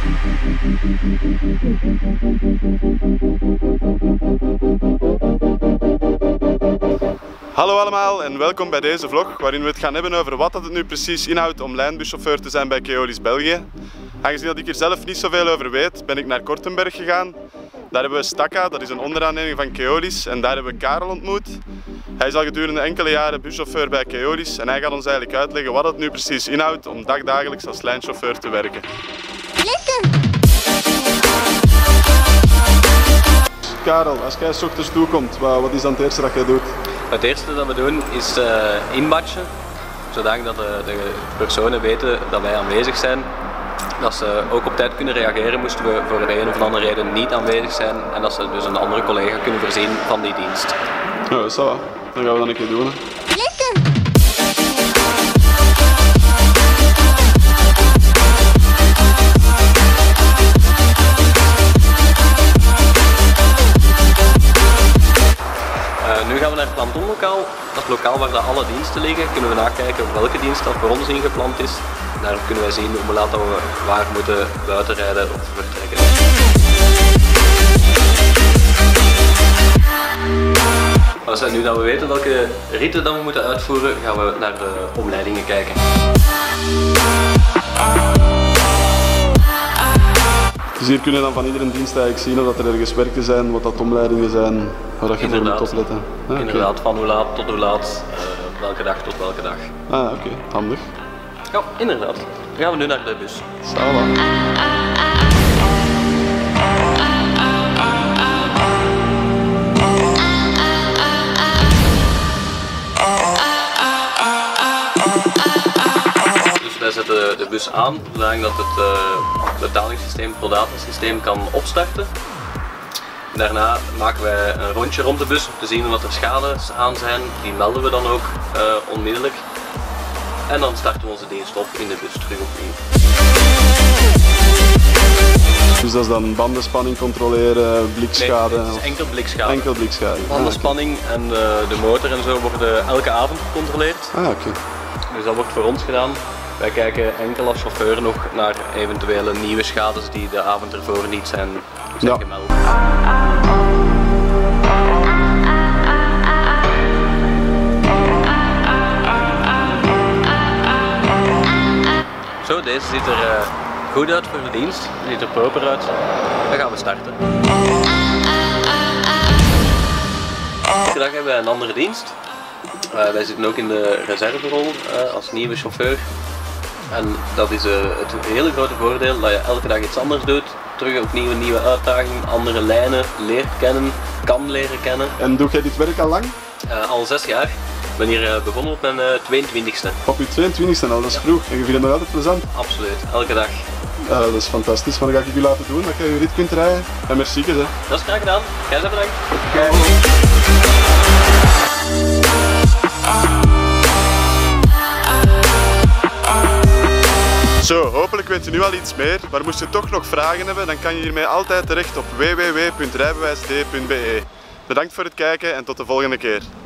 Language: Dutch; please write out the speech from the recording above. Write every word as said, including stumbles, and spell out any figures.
Hallo allemaal en welkom bij deze vlog waarin we het gaan hebben over wat het nu precies inhoudt om lijnbuschauffeur te zijn bij Keolis België. Aangezien dat ik er zelf niet zoveel over weet, ben ik naar Kortenberg gegaan. Daar hebben we Stakka, dat is een onderaanneming van Keolis, en daar hebben we Karel ontmoet. Hij is al gedurende enkele jaren buschauffeur bij Keolis en hij gaat ons eigenlijk uitleggen wat het nu precies inhoudt om dagdagelijks als lijnchauffeur te werken. Listen. Karel, als jij 's ochtends toekomt, wat is dan het eerste dat jij doet? Het eerste dat we doen is uh, inbatchen, zodat de, de personen weten dat wij aanwezig zijn. Dat ze ook op tijd kunnen reageren moesten we voor de een of andere reden niet aanwezig zijn en dat ze dus een andere collega kunnen voorzien van die dienst. Ja, dat is zo. Dan gaan we dat een keer doen. Hè. Listen. Uh, nu gaan we naar het plantonlokaal. Dat is het lokaal waar de alle diensten liggen. Kunnen we nakijken welke dienst dat voor ons ingepland is. Daar kunnen wij zien hoe laat we waar moeten buitenrijden of vertrekken. Als nu dat we weten welke ritten dan we moeten uitvoeren, gaan we naar de omleidingen kijken. Dus hier kunnen we dan van iedere dienst eigenlijk zien of dat er ergens werken zijn, wat dat omleidingen zijn, waar dat je voor moet opletten. Ah, okay. Inderdaad, van hoe laat tot hoe laat, uh, welke dag tot welke dag. Ah, oké, okay. Handig. Ja, inderdaad. Dan gaan we nu naar de bus. Sala. Wij zetten de bus aan, zodat het uh, betalingssysteem, het ProData-systeem kan opstarten. Daarna maken wij een rondje rond de bus om te zien of er schades aan zijn. Die melden we dan ook uh, onmiddellijk. En dan starten we onze dienst op in de bus terug opnieuw. Dus dat is dan bandenspanning controleren, blikschade? Nee, het is enkel blikschade. Enkel blikschade. Bandenspanning en uh, de motor en zo worden elke avond gecontroleerd. Ah, oké. Okay. Dus dat wordt voor ons gedaan. Wij kijken enkel als chauffeur nog naar eventuele nieuwe schades die de avond ervoor niet zijn, zijn ja. gemeld. Zo, deze ziet er uh, goed uit voor de dienst, ziet er proper uit. Dan gaan we starten. Elke dag hebben wij een andere dienst. Uh, wij zitten ook in de reserverol uh, als nieuwe chauffeur. En dat is uh, het hele grote voordeel dat je elke dag iets anders doet. Terug opnieuw een nieuwe uitdaging, andere lijnen, leert kennen, kan leren kennen. En doe jij dit werk al lang? Uh, al zes jaar. Ik ben hier uh, begonnen op mijn uh, tweeëntwintigste. Op je tweeëntwintigste al, dat is vroeg. En je vindt het nog altijd plezant? Absoluut, elke dag. Uh, dat is fantastisch, maar dan ga ik je laten doen, dat je je rit kunt rijden. En merci hè. Dat is graag gedaan. Jij bent bedankt. Okay. Zo, hopelijk weet je nu al iets meer, maar moest je toch nog vragen hebben, dan kan je hiermee altijd terecht op w w w punt rijbewijs d punt b e. Bedankt voor het kijken en tot de volgende keer.